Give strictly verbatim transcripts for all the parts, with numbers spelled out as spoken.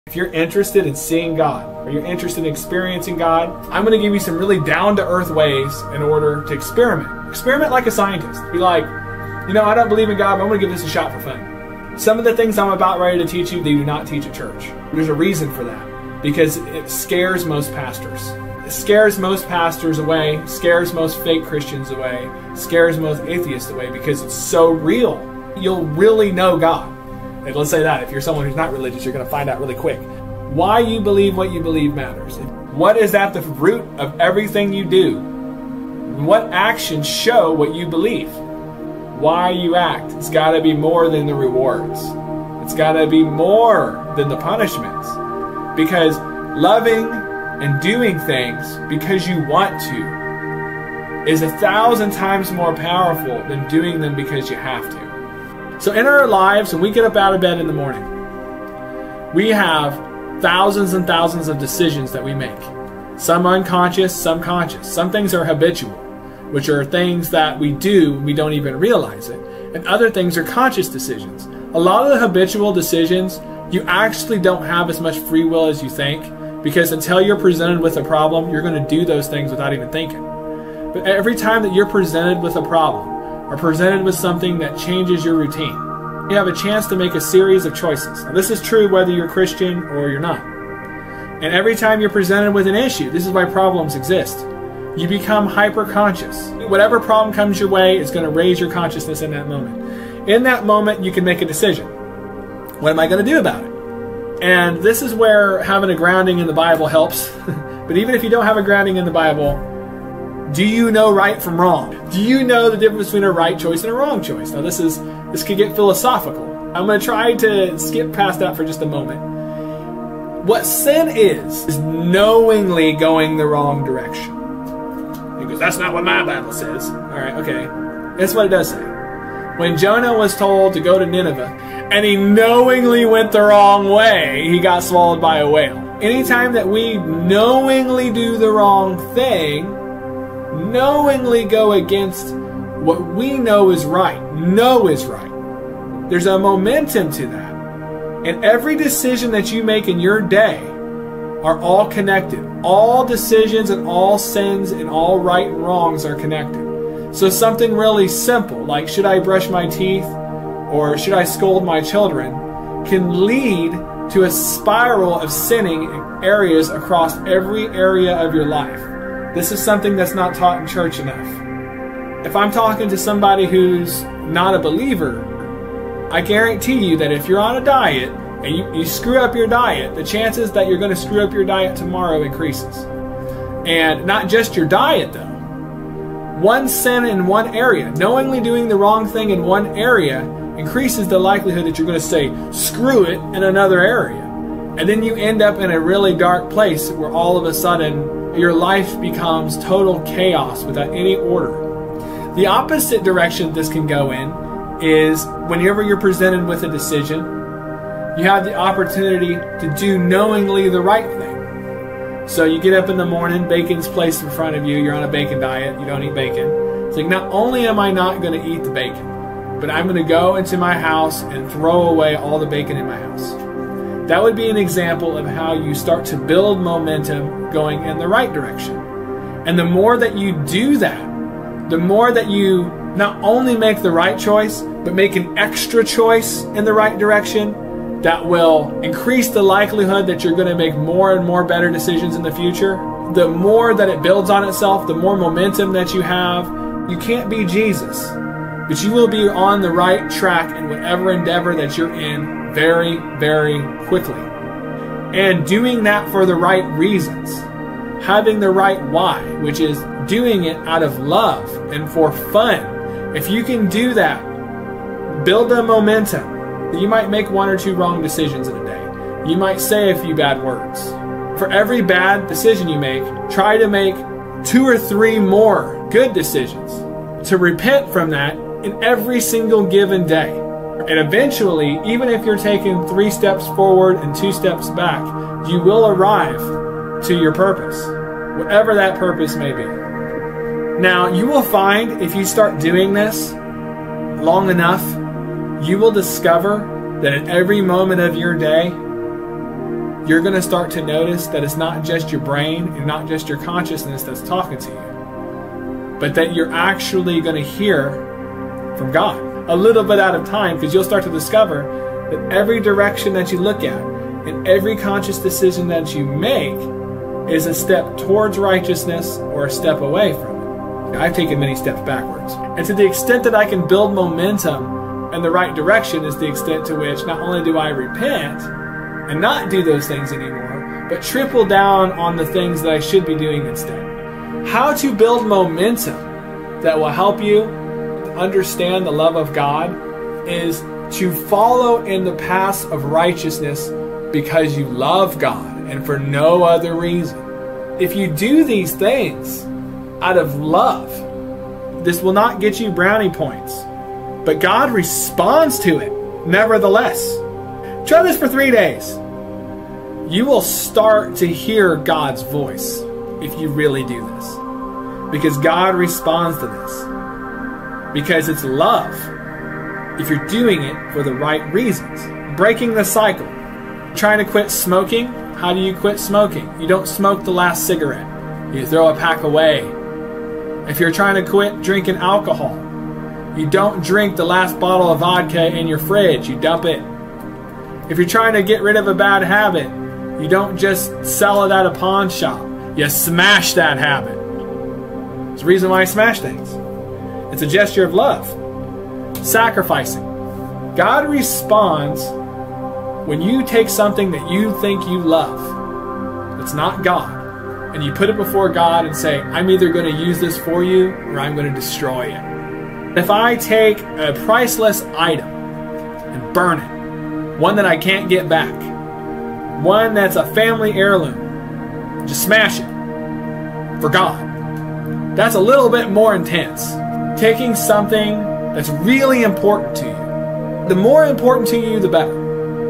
If you're interested in seeing God, or you're interested in experiencing God, I'm going to give you some really down-to-earth ways in order to experiment. Experiment like a scientist. Be like, you know, I don't believe in God, but I'm going to give this a shot for fun. Some of the things I'm about ready to teach you, they do not teach at church. There's a reason for that, because it scares most pastors. It scares most pastors away, scares most fake Christians away, scares most atheists away, because it's so real. You'll really know God. And let's say that if you're someone who's not religious, you're going to find out really quick. Why you believe what you believe matters. What is at the root of everything you do? What actions show what you believe? Why you act? It's got to be more than the rewards. It's got to be more than the punishments. Because loving and doing things because you want to is a thousand times more powerful than doing them because you have to. So in our lives, when we get up out of bed in the morning, we have thousands and thousands of decisions that we make. Some unconscious, some conscious. Some things are habitual, which are things that we do and we don't even realize it. And other things are conscious decisions. A lot of the habitual decisions, you actually don't have as much free will as you think, because until you're presented with a problem, you're going to do those things without even thinking. But every time that you're presented with a problem, or presented with something that changes your routine, you have a chance to make a series of choices. Now, this is true whether you're Christian or you're not. And every time you're presented with an issue, this is why problems exist. You become hyper-conscious. Whatever problem comes your way is going to raise your consciousness in that moment. In that moment, you can make a decision. What am I going to do about it? And this is where having a grounding in the Bible helps. But even if you don't have a grounding in the Bible, do you know right from wrong? Do you know the difference between a right choice and a wrong choice? Now this is this could get philosophical. I'm going to try to skip past that for just a moment. What sin is, is knowingly going the wrong direction. He goes, that's not what my Bible says. All right, okay. That's what it does say. When Jonah was told to go to Nineveh, and he knowingly went the wrong way, he got swallowed by a whale. Anytime that we knowingly do the wrong thing, knowingly go against what we know is right, know is right, there's a momentum to that. And every decision that you make in your day are all connected. All decisions and all sins and all right and wrongs are connected. So something really simple, like should I brush my teeth or should I scold my children, can lead to a spiral of sinning in areas across every area of your life. This is something that's not taught in church enough. If I'm talking to somebody who's not a believer, I guarantee you that if you're on a diet and you, you screw up your diet, the chances that you're going to screw up your diet tomorrow increases. And not just your diet though. One sin in one area, knowingly doing the wrong thing in one area, increases the likelihood that you're going to say, screw it, in another area. And then you end up in a really dark place where all of a sudden your life becomes total chaos without any order. The opposite direction this can go in is whenever you're presented with a decision, you have the opportunity to do knowingly the right thing. So you get up in the morning, bacon's placed in front of you, you're on a bacon diet, you don't eat bacon. It's like, not only am I not going to eat the bacon, but I'm going to go into my house and throw away all the bacon in my house. That would be an example of how you start to build momentum going in the right direction. And the more that you do that, the more that you not only make the right choice, but make an extra choice in the right direction, that will increase the likelihood that you're going to make more and more better decisions in the future. The more that it builds on itself, the more momentum that you have. You can't be Jesus, but you will be on the right track in whatever endeavor that you're in very, very quickly. And doing that for the right reasons. Having the right why, which is doing it out of love and for fun. If you can do that, build the momentum. You might make one or two wrong decisions in a day. You might say a few bad words. For every bad decision you make, try to make two or three more good decisions to repent from that in every single given day. And eventually, even if you're taking three steps forward and two steps back, you will arrive to your purpose, whatever that purpose may be. Now, you will find if you start doing this long enough, you will discover that at every moment of your day, you're going to start to notice that it's not just your brain and not just your consciousness that's talking to you, but that you're actually going to hear from God a little bit at a time, because you'll start to discover that every direction that you look at and every conscious decision that you make is a step towards righteousness or a step away from it. I've taken many steps backwards. And to the extent that I can build momentum in the right direction is the extent to which not only do I repent and not do those things anymore, but triple down on the things that I should be doing instead. How to build momentum that will help you understand the love of God is to follow in the paths of righteousness because you love God and for no other reason. If you do these things out of love, this will not get you brownie points, but God responds to it nevertheless. Try this for three days. You will start to hear God's voice if you really do this, because God responds to this, because it's love. If you're doing it for the right reasons. Breaking the cycle. Trying to quit smoking. How do you quit smoking? You don't smoke the last cigarette. You throw a pack away. If you're trying to quit drinking alcohol, you don't drink the last bottle of vodka in your fridge. You dump it. If you're trying to get rid of a bad habit, you don't just sell it at a pawn shop. You smash that habit. There's a reason why I smash things. It's a gesture of love. Sacrificing. God responds when you take something that you think you love, that's not God, and you put it before God and say, I'm either going to use this for you or I'm going to destroy it. If I take a priceless item and burn it, one that I can't get back, one that's a family heirloom, just smash it for God. That's a little bit more intense. Taking something that's really important to you, the more important to you, the better,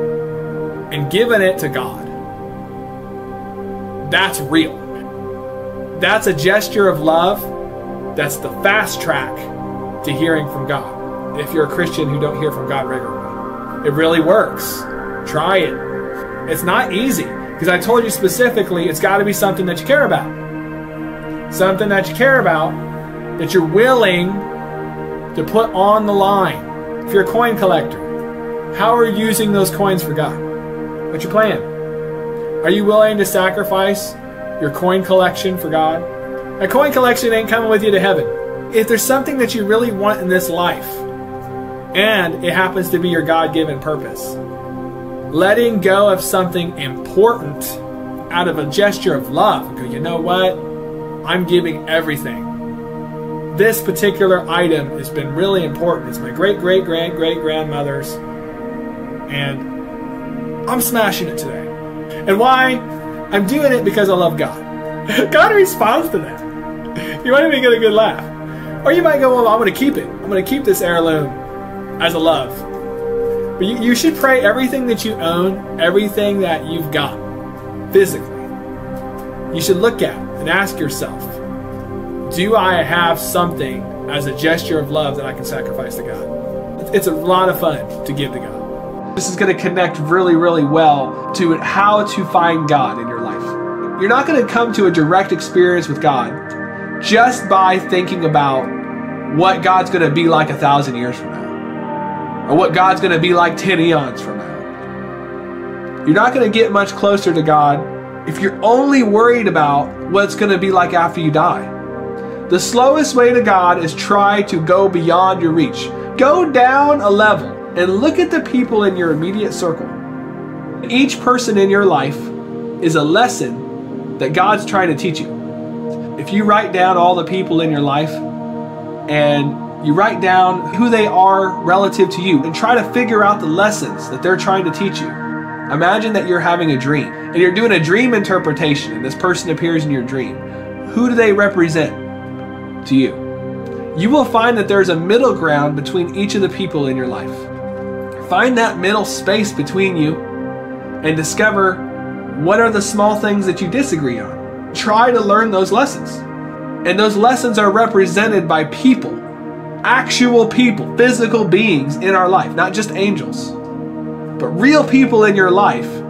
and giving it to God. That's real. That's a gesture of love. That's the fast track to hearing from God. If you're a Christian who don't hear from God regularly, it really works. Try it. It's not easy, because I told you specifically it's got to be something that you care about. Something that you care about, that you're willing to put on the line. If you're a coin collector, how are you using those coins for God? What's your plan? Are you willing to sacrifice your coin collection for God? A coin collection ain't coming with you to heaven. If there's something that you really want in this life, and it happens to be your God-given purpose, letting go of something important out of a gesture of love, and go, you know what? I'm giving everything. This particular item has been really important. It's my great-great-great-great-grandmother's, and I'm smashing it today. And why? I'm doing it because I love God. God responds to that. You might even get a good laugh. Or you might go, well, I'm going to keep it. I'm going to keep this heirloom as a love. But you, you should pray everything that you own, everything that you've got, physically. You should look at it and ask yourself, do I have something as a gesture of love that I can sacrifice to God? It's a lot of fun to give to God. This is going to connect really, really well to how to find God in your life. You're not going to come to a direct experience with God just by thinking about what God's going to be like a thousand years from now, or what God's going to be like ten eons from now. You're not going to get much closer to God if you're only worried about what it's going to be like after you die. The slowest way to God is try to go beyond your reach. Go down a level and look at the people in your immediate circle. Each person in your life is a lesson that God's trying to teach you. If you write down all the people in your life and you write down who they are relative to you and try to figure out the lessons that they're trying to teach you. Imagine that you're having a dream and you're doing a dream interpretation and this person appears in your dream. Who do they represent to you? You will find that there's a middle ground between each of the people in your life. Find that middle space between you and discover what are the small things that you disagree on. Try to learn those lessons. And those lessons are represented by people, actual people, physical beings in our life, not just angels, but real people in your life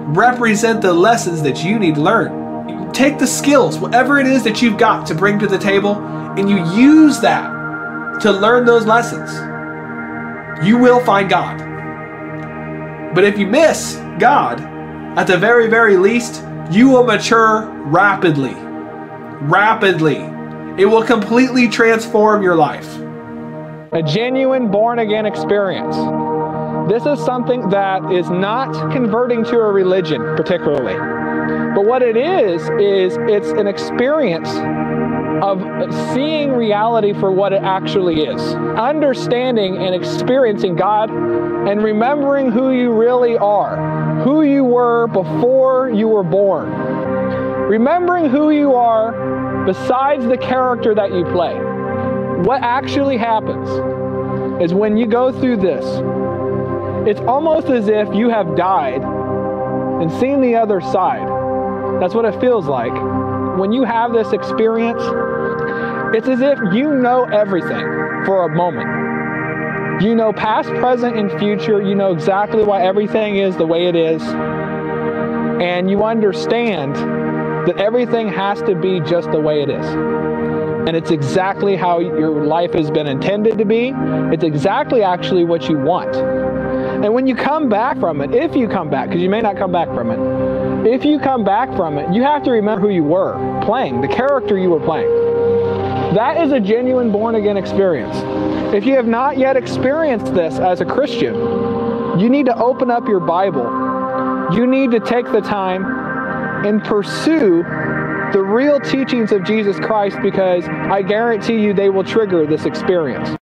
represent the lessons that you need to learn. Take the skills, whatever it is that you've got to bring to the table, and you use that to learn those lessons. You will find God. But if you miss God, at the very, very least, you will mature rapidly. Rapidly. It will completely transform your life. A genuine born-again experience. This is something that is not converting to a religion, particularly. But what it is, is it's an experience of seeing reality for what it actually is. Understanding and experiencing God and remembering who you really are. Who you were before you were born. Remembering who you are besides the character that you play. What actually happens is when you go through this, it's almost as if you have died and seen the other side. That's what it feels like. When you have this experience, it's as if you know everything for a moment. You know past, present, and future. You know exactly why everything is the way it is. And you understand that everything has to be just the way it is. And it's exactly how your life has been intended to be. It's exactly actually what you want. And when you come back from it, if you come back, because you may not come back from it, if you come back from it, you have to remember who you were playing, the character you were playing. That is a genuine born-again experience. If you have not yet experienced this as a Christian, you need to open up your Bible. You need to take the time and pursue the real teachings of Jesus Christ, because I guarantee you they will trigger this experience.